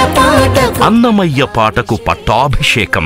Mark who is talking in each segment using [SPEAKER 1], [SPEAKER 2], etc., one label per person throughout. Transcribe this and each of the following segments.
[SPEAKER 1] అన్నమయ్య పాటకు పట్టాభిషేకం.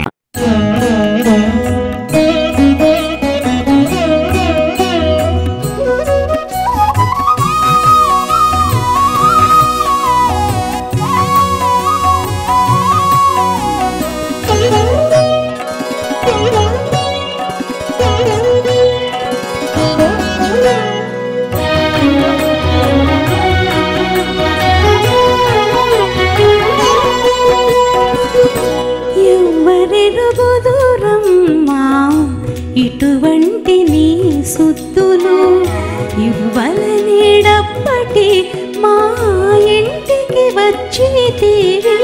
[SPEAKER 2] ఇటువంటి నీ సుద్దులు ఇవ్వలనేడప్పటి మా ఇంటికి వచ్చితివి.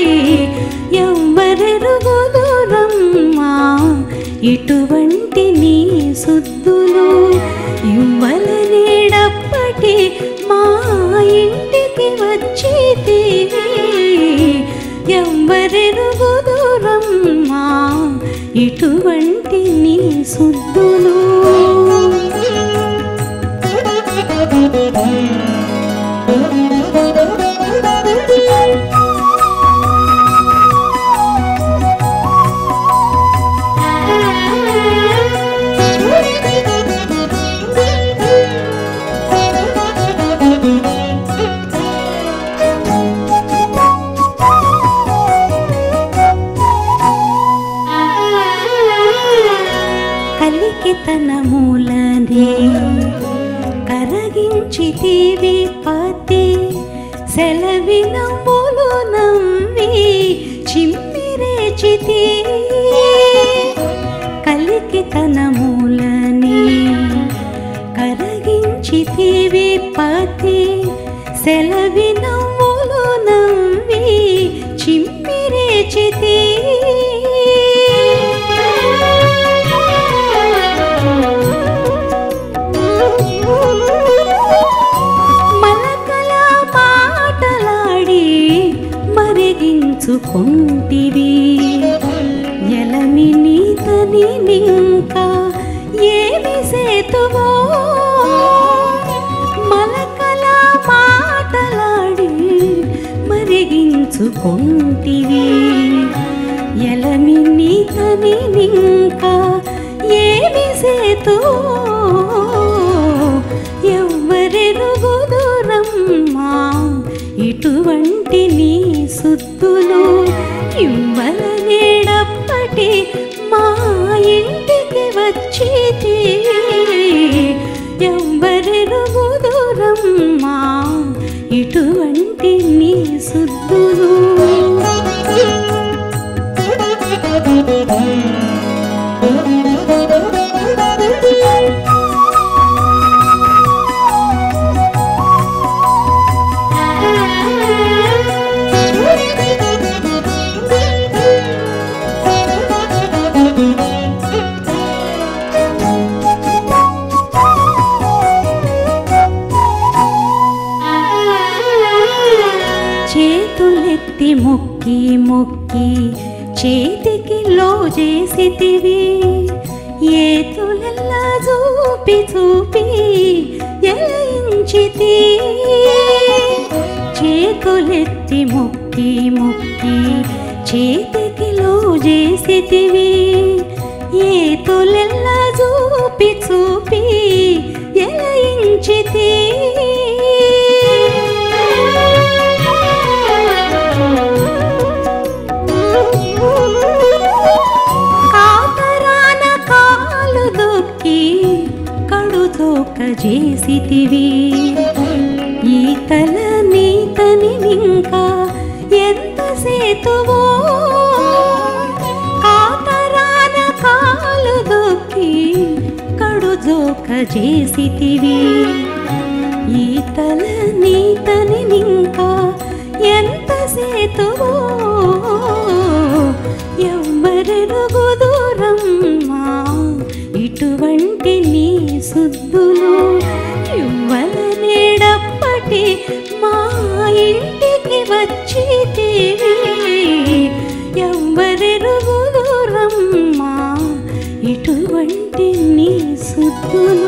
[SPEAKER 2] ఎవ్వరెరుగుదురమ్మా ఇటువంటి నీ సుద్దులు ఇవ్వలనేడప్పటి మా ఇంటికి వచ్చితివి. ఎవ్వరెరుగుదురమ్మా ఇటువంటి నీ సుద్దులు. కలికితనములనే కరగించితివి పతి సెలవినములు నమ్మి చిమ్మిరేచితి. కలికితనములనే కరగించితివి పతి సెలవినములు నమ్మి చిమ్మిరేచితి. మరిగించుకుంటివి ఎలమి నీతని నింకా ఏమి సేతువో. మలకల మాటలాడి మరిగించుకుంటివి ఎలమి నీతని నింకా ఏమి సేతువో. ఎవ్వరెరుగుదురమ్మా ఇటువంటి నీ సుద్దులు ఇవ్వలనేడప్పటి మా ఇంటికి వచ్చితివి. ఎవ్వరెరుగుదురమ్మా ఇటువంటి నీ సుద్దులు. చేతులెత్తి మొక్కి మొక్కి చేతికి లోజేసితివి. ఏతులెల్లా చూపి చూపి ఎలయించితి. చేతులెత్తి మొక్కి మొక్కి చేతికి లోజేసితివి. ఏతులెల్లా చూపి చూపి ఎలయించితి. కాతరాన కాలు దొక్కి కడుదోక చేసితివి. ఈతల నీతని నింకా ఎంత సేతువో. కాతరాన కాలు దొక్కి కడుదోక చేసితివి. ఈతల నీతని నింకా ఎంత సేతువో. ఎవ్వరెరుగుదురమ్మా ఇటువంటి నీ సుద్దులు ఇవ్వలనేడప్పటి మా ఇంటికి వచ్చితివి. ఎవ్వరెరుగుదురమ్మా ఇటువంటి నీ సుద్దులు.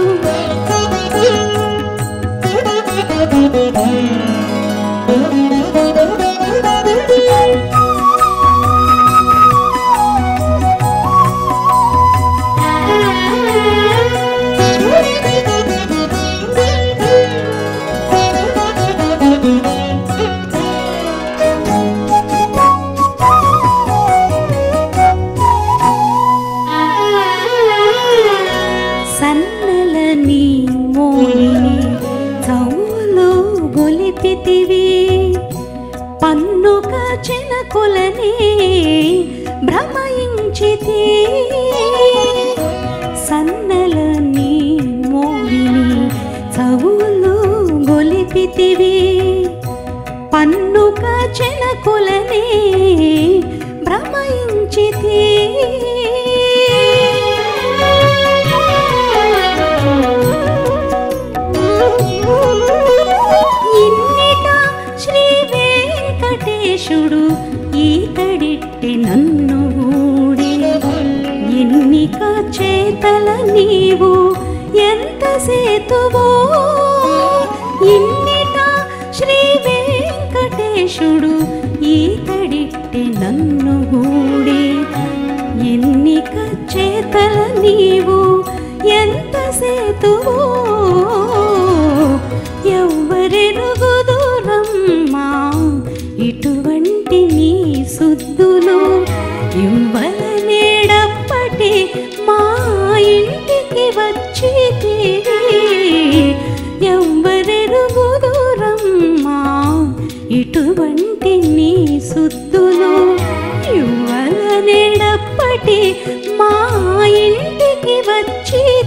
[SPEAKER 2] చెనకులనే భ్రమయించితే సన్నలని మోవిని చవులు గొలిపితివి పన్నుక చెనకులనే భ్రమయించితే ఈతడిట్టి నన్ను ఊడి ఎన్నిక చేతల నీవు ఎంత సేతువో ఇన్నిట శ్రీ వెంకటేశుడు ఈతడిట్టి నన్ను ఊడి ఎన్నిక చేతల నీవు ఎంత సేతువో ఎవ్వరెరుగుదురమ్మా ఇటువంటి నీ సుద్దులు ఇవ్వలనేడప్పటి మా ఇంటికి వచ్చితివి ఎవ్వరెరుగుదురమ్మా ఇటువంటి నీ సుద్దులు ఇవ్వలనేడప్పటి మా ఇంటికి వచ్చి